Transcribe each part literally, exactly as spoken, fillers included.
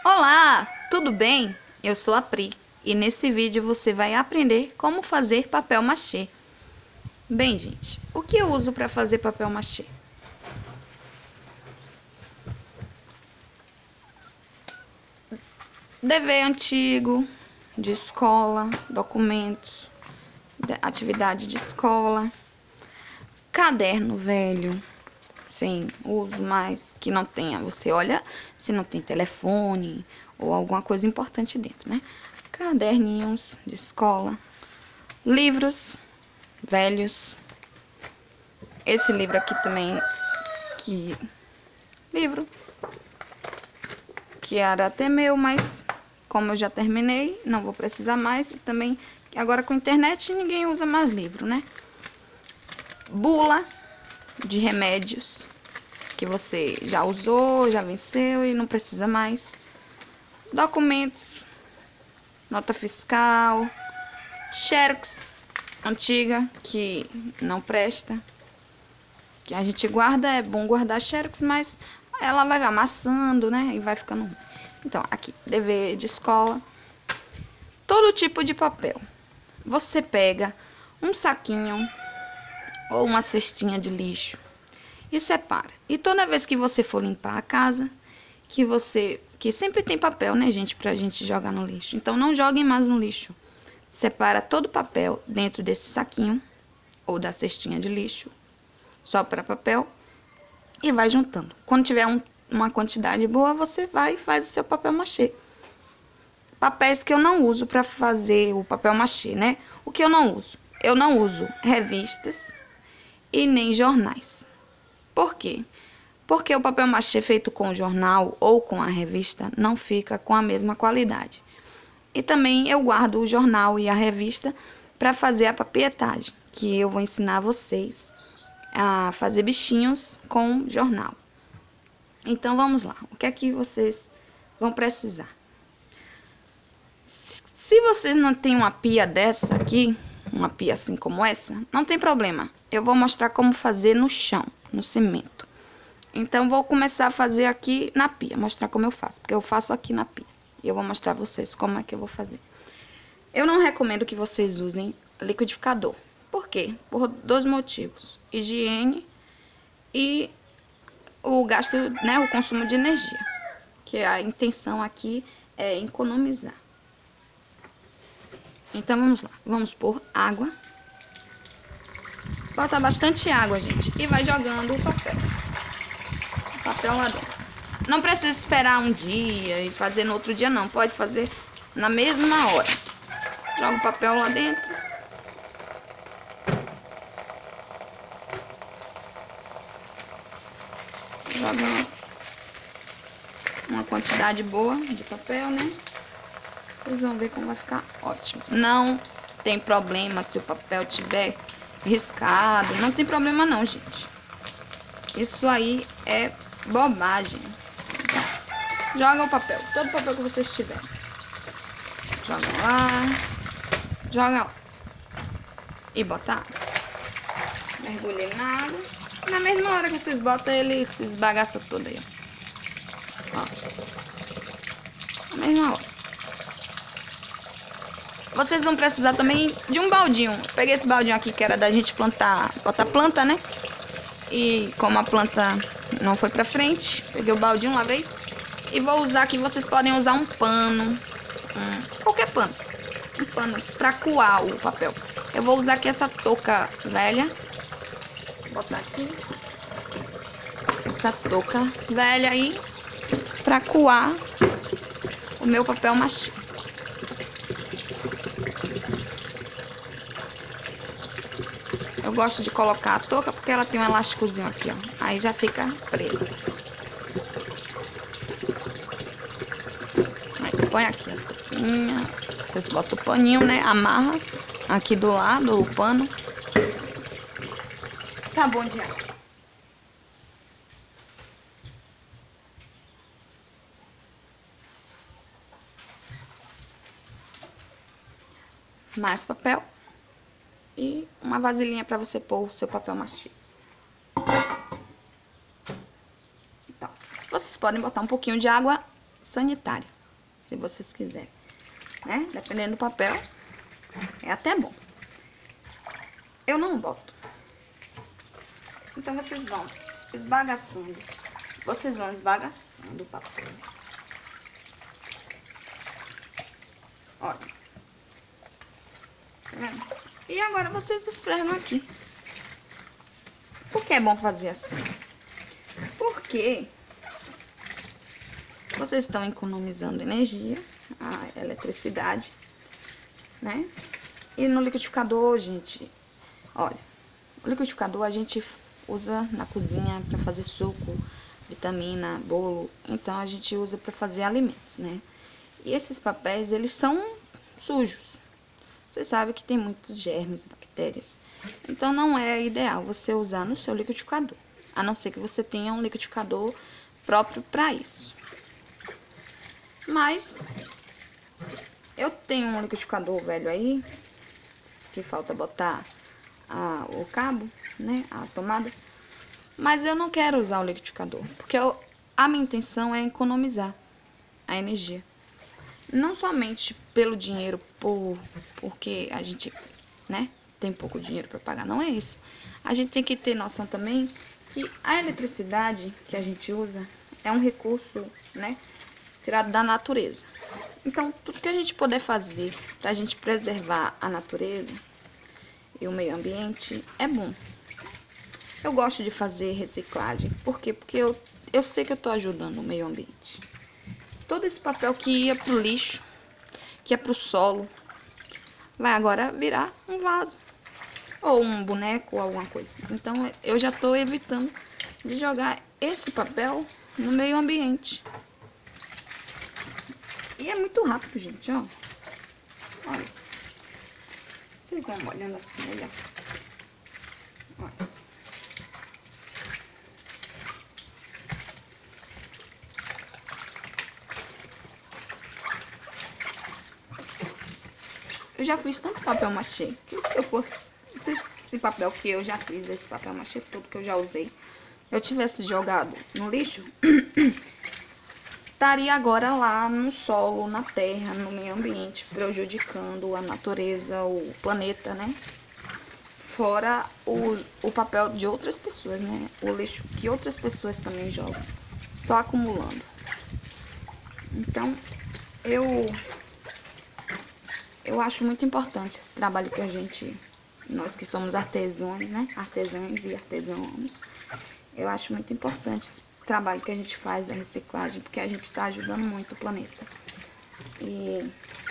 Olá, tudo bem? Eu sou a Pri e nesse vídeo você vai aprender como fazer papel machê. Bem, gente, o que eu uso para fazer papel machê? Dever antigo, de escola, documentos, atividade de escola, caderno velho, sem uso mais, que não tenha, você olha se não tem telefone ou alguma coisa importante dentro, né? Caderninhos de escola, livros velhos. Esse livro aqui também, que livro que era até meu, mas como eu já terminei, não vou precisar mais. E também, agora com a internet, ninguém usa mais livro, né? Bula de remédios que você já usou, já venceu e não precisa mais. Documentos, nota fiscal, xerox antiga que não presta, que a gente guarda. É bom guardar xerox, mas ela vai amassando, né, e vai ficando ruim. Então, aqui, dever de escola, todo tipo de papel. Você pega um saquinho ou uma cestinha de lixo e separa. E toda vez que você for limpar a casa, que você, que sempre tem papel, né, gente, pra gente jogar no lixo. Então, não joguem mais no lixo. Separa todo o papel dentro desse saquinho ou da cestinha de lixo, só para papel, e vai juntando. Quando tiver um, uma quantidade boa, você vai e faz o seu papel machê. Papéis que eu não uso para fazer o papel machê, né? O que eu não uso? Eu não uso revistas e nem jornais. Por quê? Porque o papel machê feito com o jornal ou com a revista não fica com a mesma qualidade. E também eu guardo o jornal e a revista para fazer a papietagem, que eu vou ensinar vocês a fazer bichinhos com jornal. Então vamos lá, o que é que vocês vão precisar? Se vocês não têm uma pia dessa aqui, uma pia assim como essa, não tem problema. Eu vou mostrar como fazer no chão, no cimento. Então vou começar a fazer aqui na pia, mostrar como eu faço, porque eu faço aqui na pia. E eu vou mostrar a vocês como é que eu vou fazer. Eu não recomendo que vocês usem liquidificador. Por quê? Por dois motivos: higiene e o gasto, né, o consumo de energia. Que a intenção aqui é economizar. Então vamos lá, vamos pôr água. Bota bastante água, gente, e vai jogando o papel. O papel lá dentro. Não precisa esperar um dia e fazer no outro dia, não. Pode fazer na mesma hora. Joga o papel lá dentro. Joga uma quantidade boa de papel, né? Vocês vão ver como vai ficar ótimo. Não tem problema se o papel tiver riscado. Não tem problema não, gente. Isso aí é bobagem. Então, joga o papel. Todo o papel que vocês tiverem. Joga lá. Joga lá. E bota água. Mergulha ele na água. Na mesma hora que vocês botam, ele se esbagaça todo aí, ó. Ó. Na mesma hora. Vocês vão precisar também de um baldinho. Eu peguei esse baldinho aqui que era da gente plantar, botar planta, né? E como a planta não foi pra frente, peguei o baldinho, lavei. E vou usar aqui, vocês podem usar um pano, um, qualquer pano. Um pano pra coar o papel. Eu vou usar aqui essa touca velha. Vou botar aqui. Essa touca velha aí pra coar o meu papel machê. Eu gosto de colocar a touca porque ela tem um elásticozinho aqui, ó. Aí já fica preso. Aí põe aqui a touquinha. Vocês botam o paninho, né? Amarra aqui do lado o pano. Tá bom de água. Mais papel. E uma vasilhinha para você pôr o seu papel machê. Então, vocês podem botar um pouquinho de água sanitária. se vocês quiserem, né? Dependendo do papel, é até bom. Eu não boto. Então, vocês vão esbagaçando. Vocês vão esbagaçando o papel. Olha. Tá vendo? E agora vocês esfregam aqui. Por que é bom fazer assim? Porque vocês estão economizando energia, a eletricidade, né? E no liquidificador, gente, olha, o liquidificador a gente usa na cozinha para fazer suco, vitamina, bolo. Então a gente usa para fazer alimentos, né? E esses papéis, eles são sujos. Você sabe que tem muitos germes, bactérias. Então não é ideal você usar no seu liquidificador, a não ser que você tenha um liquidificador próprio para isso. Mas eu tenho um liquidificador velho aí, que falta botar a, o cabo, né, a tomada. Mas eu não quero usar o liquidificador, porque eu, a minha intenção é economizar a energia. Não somente pelo dinheiro, por, porque a gente, né, tem pouco dinheiro para pagar, não é isso. A gente tem que ter noção também que a eletricidade que a gente usa é um recurso, né, tirado da natureza. Então, tudo que a gente puder fazer para a gente preservar a natureza e o meio ambiente é bom. Eu gosto de fazer reciclagem. Por quê? Porque eu, eu sei que eu estou ajudando o meio ambiente. Todo esse papel que ia pro lixo, que ia pro solo, vai agora virar um vaso. Ou um boneco, ou alguma coisa. Então, eu já estou evitando de jogar esse papel no meio ambiente. E é muito rápido, gente, ó. Olha. Vocês vão olhando assim, olha. Olha. Eu já fiz tanto papel machê, que se eu fosse, se esse papel que eu já fiz, esse papel machê todo que eu já usei, eu tivesse jogado no lixo, estaria agora lá no solo, na terra, no meio ambiente, prejudicando a natureza, o planeta, né? Fora o, o papel de outras pessoas, né? O lixo que outras pessoas também jogam, só acumulando. Então, eu... Eu acho muito importante esse trabalho que a gente, nós que somos artesãos, né? Artesãs e artesãos. Eu acho muito importante esse trabalho que a gente faz da reciclagem, porque a gente está ajudando muito o planeta. E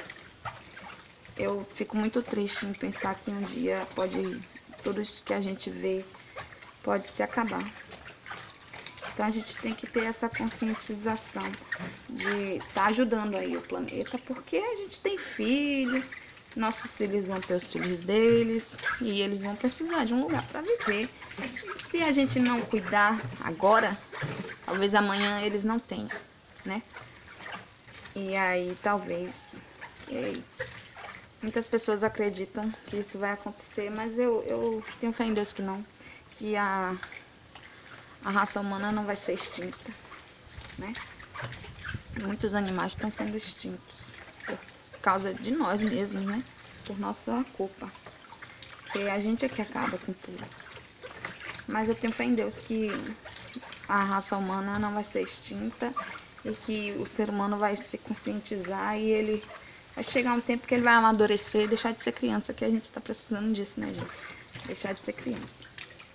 eu fico muito triste em pensar que um dia pode, tudo isso que a gente vê pode se acabar. Então a gente tem que ter essa conscientização de estar tá ajudando aí o planeta, porque a gente tem filho, nossos filhos vão ter os filhos deles e eles vão precisar de um lugar para viver. E se a gente não cuidar agora, talvez amanhã eles não tenham, né? E aí talvez... E aí, muitas pessoas acreditam que isso vai acontecer, mas eu, eu tenho fé em Deus que não, que a... A raça humana não vai ser extinta, né? Muitos animais estão sendo extintos por causa de nós mesmos, né? Por nossa culpa. Porque a gente é que acaba com tudo. Mas eu tenho fé em Deus que a raça humana não vai ser extinta e que o ser humano vai se conscientizar e ele vai chegar um tempo que ele vai amadurecer e deixar de ser criança, que a gente tá precisando disso, né, gente? Deixar de ser criança.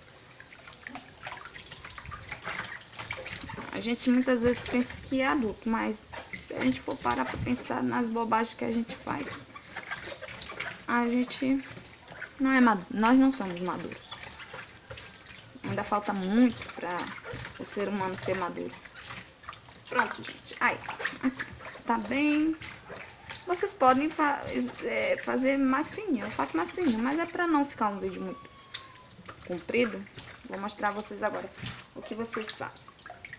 A gente muitas vezes pensa que é adulto, mas se a gente for parar pra pensar nas bobagens que a gente faz, a gente não é maduro, nós não somos maduros. Ainda falta muito pra o ser humano ser maduro. Pronto, gente. Aí, tá bem. Vocês podem fa é, fazer mais fininho, eu faço mais fininho, mas é pra não ficar um vídeo muito comprido. Vou mostrar a vocês agora o que vocês fazem.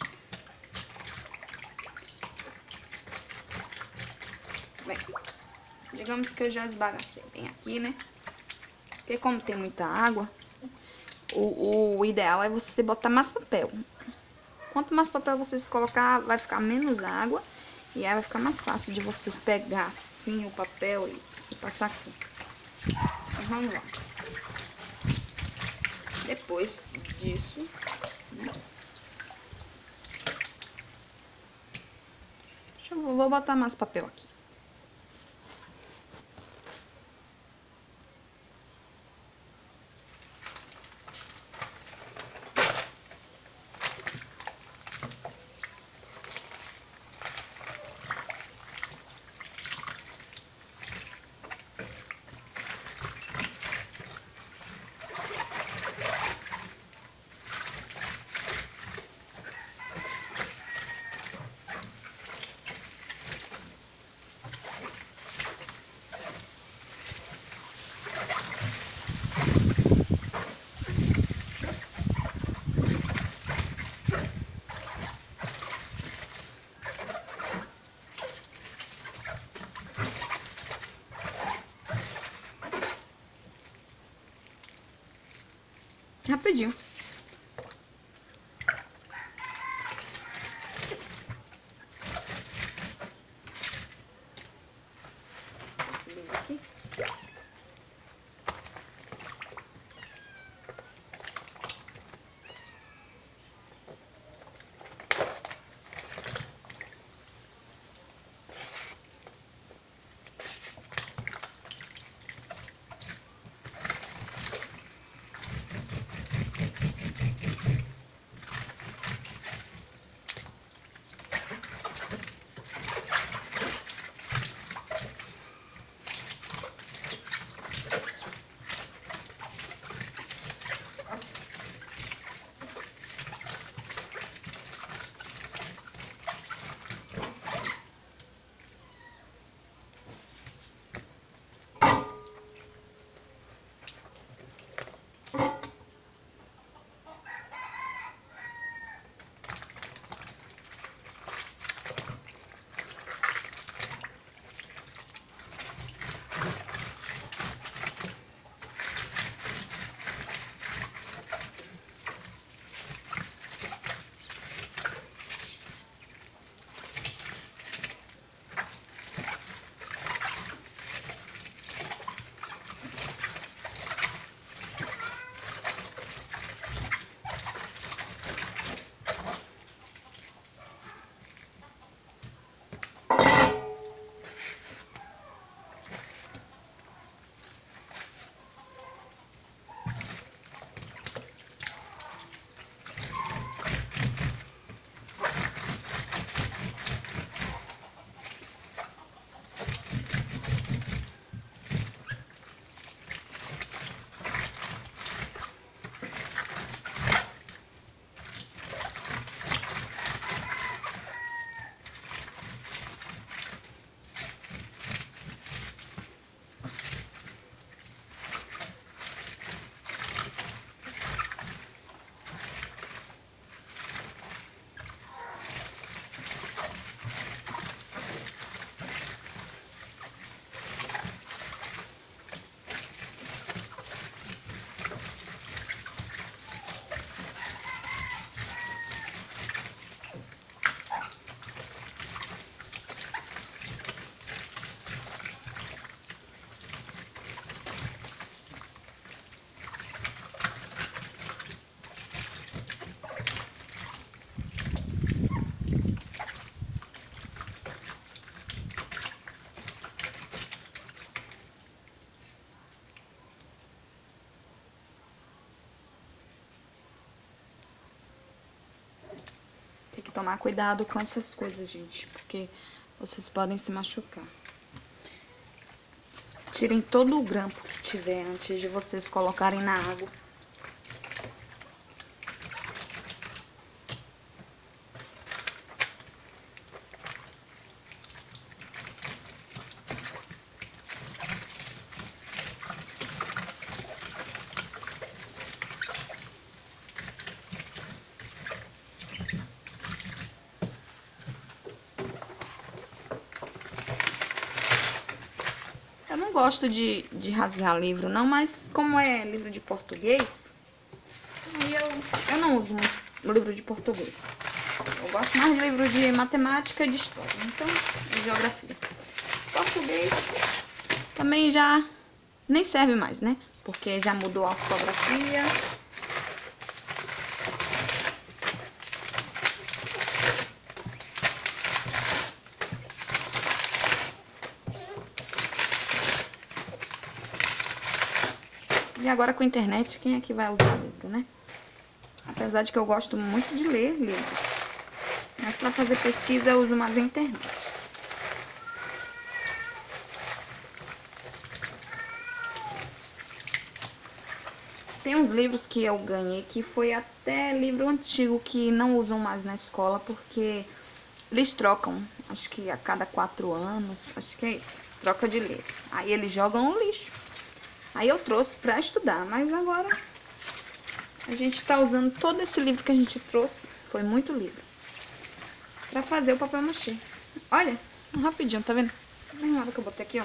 Bem, digamos que eu já esbagacei bem aqui, né? Porque como tem muita água, o, o ideal é você botar mais papel. Quanto mais papel vocês colocar, vai ficar menos água E aí vai ficar mais fácil de vocês pegar assim o papel e, e passar aqui. Então, vamos lá. Depois disso, né? Deixa eu, vou botar mais papel aqui. Rapidinho. Esse livro aqui. Tem que tomar cuidado com essas coisas, gente, porque vocês podem se machucar. Tirem todo o grampo que tiver antes de vocês colocarem na água. Eu não gosto de, de rasgar livro, não, mas como é livro de português, aí eu, eu não uso muito livro de português. Eu gosto mais de livro de matemática e de história, então, de geografia. Português também já nem serve mais, né? Porque já mudou a ortografia. E agora com a internet, quem é que vai usar livro, né? Apesar de que eu gosto muito de ler livros. Mas para fazer pesquisa eu uso mais a internet. Tem uns livros que eu ganhei que foi até livro antigo que não usam mais na escola porque eles trocam. Acho que a cada quatro anos, acho que é isso. Troca de livro. Aí eles jogam no lixo. Aí eu trouxe pra estudar, mas agora a gente tá usando todo esse livro que a gente trouxe, foi muito livro, pra fazer o papel machê. Olha, rapidinho, tá vendo? Na hora que eu botei aqui, ó.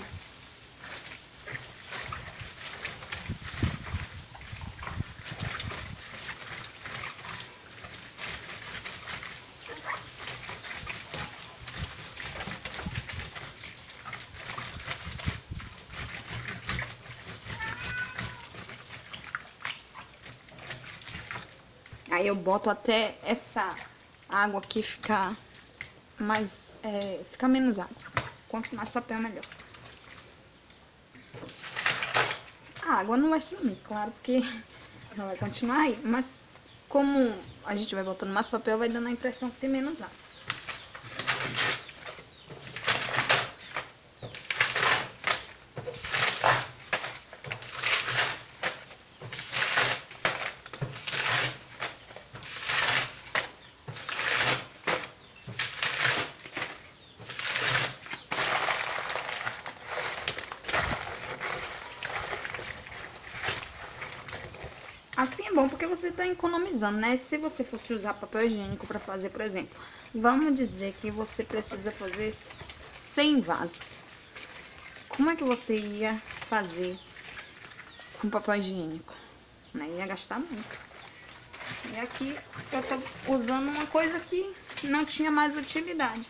Aí eu boto até essa água aqui ficar mais, é, ficar menos água. Quanto mais papel, melhor. A água não vai sumir, claro, porque ela vai continuar aí. Mas como a gente vai botando mais papel, vai dando a impressão que tem menos água. Assim é bom porque você tá economizando, né? Se você fosse usar papel higiênico para fazer, por exemplo, vamos dizer que você precisa fazer cem vasos. Como é que você ia fazer com papel higiênico? Né? Ia gastar muito. E aqui eu tô usando uma coisa que não tinha mais utilidade.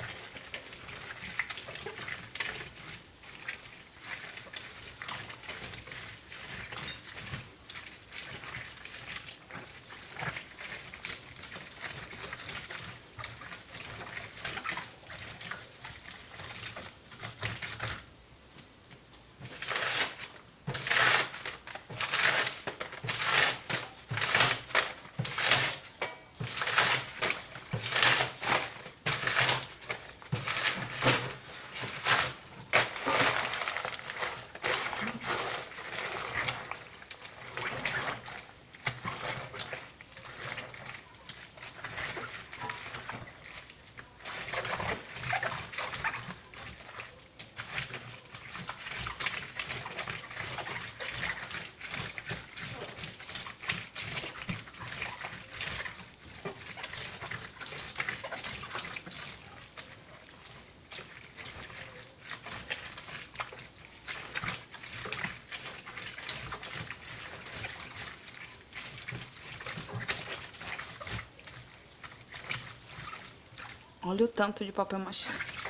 Olha o tanto de papel machê.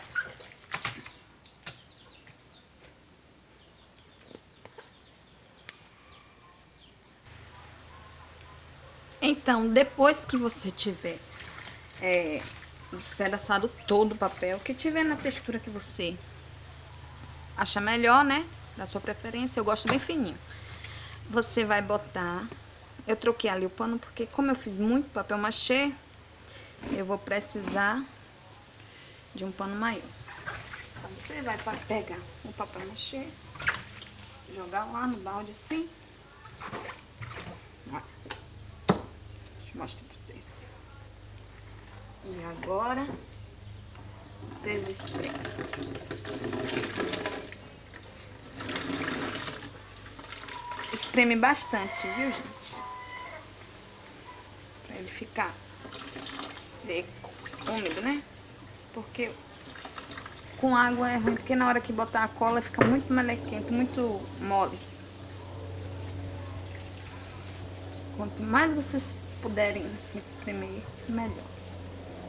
Então, depois que você tiver é, despedaçado todo o papel, que tiver na textura que você acha melhor, né? Da sua preferência, eu gosto bem fininho. Você vai botar... Eu troquei ali o pano porque como eu fiz muito papel machê, eu vou precisar de um pano maior. Então, você vai pegar o papel machê, jogar lá no balde assim. Olha. Deixa eu mostrar pra vocês. E agora, vocês espremem. Espreme bastante, viu, gente? Pra ele ficar seco, úmido, né? Porque com água é ruim, porque na hora que botar a cola fica muito melequento, muito mole. Quanto mais vocês puderem espremer, melhor.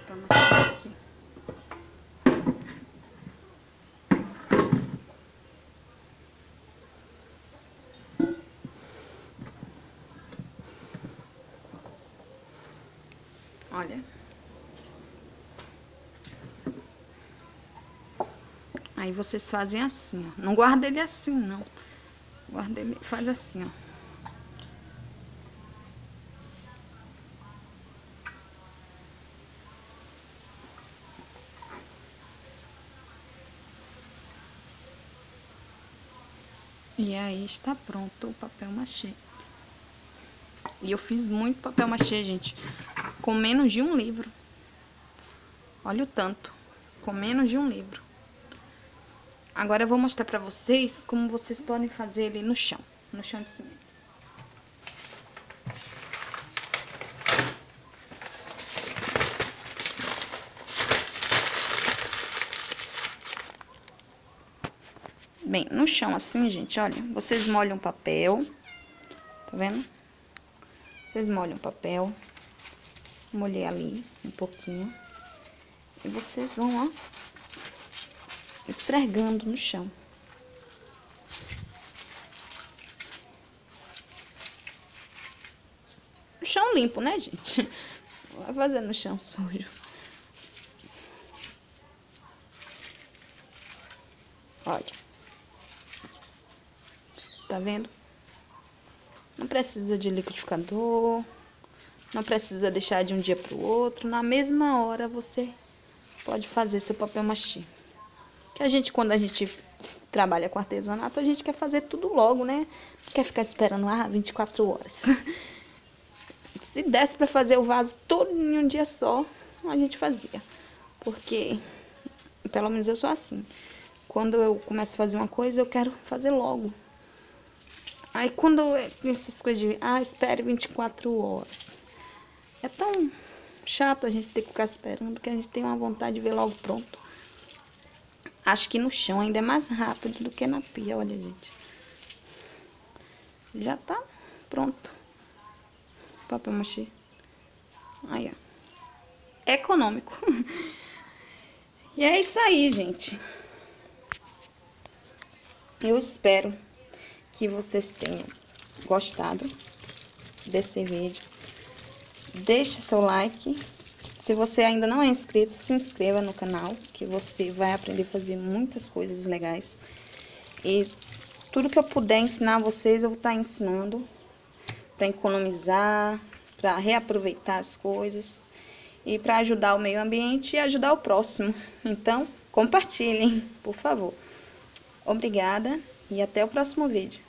papel machê aqui. Olha. Aí vocês fazem assim, ó. Não guarda ele assim, não. Guarda ele, faz assim, ó. E aí está pronto o papel machê. E eu fiz muito papel machê, gente, com menos de um livro. Olha o tanto, com menos de um livro. Agora eu vou mostrar pra vocês como vocês podem fazer ele no chão, no chão de cimento. Bem, no chão assim, gente, olha, vocês molham o papel, tá vendo? Vocês molham o papel, molhei ali um pouquinho, e vocês vão, ó, esfregando no chão. No chão limpo, né, gente? Não vai fazer no chão sujo. Olha. Tá vendo? Não precisa de liquidificador, não precisa deixar de um dia pro outro. Na mesma hora você pode fazer seu papel machê. Que a gente, quando a gente trabalha com artesanato, a gente quer fazer tudo logo, né? Não quer ficar esperando ah, vinte e quatro horas. Se desse pra fazer o vaso todo em um dia só, a gente fazia. Porque, pelo menos eu sou assim. Quando eu começo a fazer uma coisa, eu quero fazer logo. Aí quando essas coisas de, ah, espere vinte e quatro horas. É tão chato a gente ter que ficar esperando, que a gente tem uma vontade de ver logo pronto. Acho que no chão ainda é mais rápido do que na pia, olha, gente. Já tá pronto. Papel machê. Aí, ó. Econômico. E é isso aí, gente. Eu espero que vocês tenham gostado desse vídeo. Deixe seu like. Se você ainda não é inscrito, se inscreva no canal, que você vai aprender a fazer muitas coisas legais. E tudo que eu puder ensinar vocês, eu vou estar ensinando para economizar, para reaproveitar as coisas e para ajudar o meio ambiente e ajudar o próximo. Então, compartilhem, por favor. Obrigada e até o próximo vídeo.